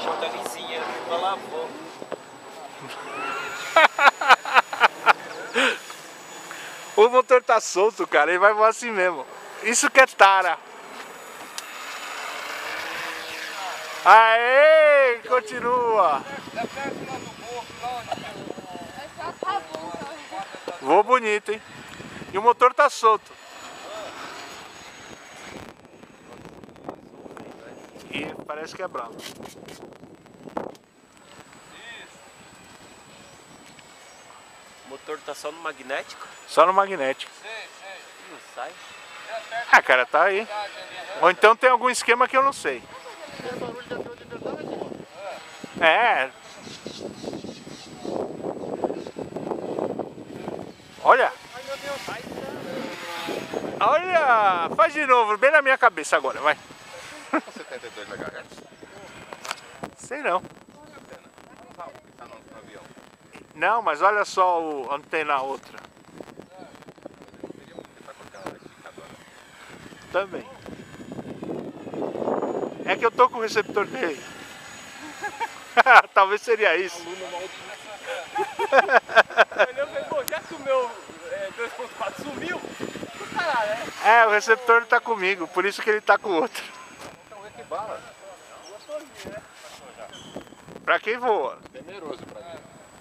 Porta lisinha, pra lá, pô. O motor tá solto, cara, ele vai voar assim mesmo. Isso que é tara. Aê, continua. Voa bonito, hein? E o motor tá solto. E parece que é bravo. O motor tá só no magnético? Só no magnético. Não sai. Ah, cara, tá aí. Ou então tem algum esquema que eu não sei. É. Olha. Olha. Faz de novo, bem na minha cabeça agora, vai. 72 MHz. Sei não. Não, mas olha só a antena outra. Também. É que eu tô com o receptor dele. Talvez seria isso. Já que o meu 2.4 sumiu, caralho, né? É, o receptor tá comigo, por isso que ele tá com o outro. Então vê que bala. Pra quem voa? Temeroso pra mim.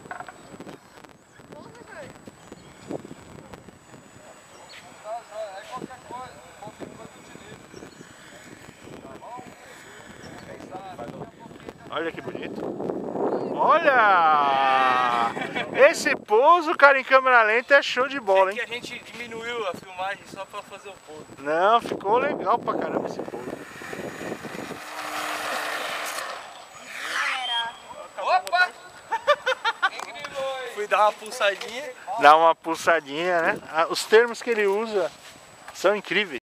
Olha que bonito. Olha! Esse pouso, cara, em câmera lenta é show de bola, É que hein? a gente diminuiu a filmagem só pra fazer o pouso. Não, ficou legal pra caramba esse pouso. Opa! Fui dar uma pulsadinha. Dá uma pulsadinha, né? Os termos que ele usa são incríveis.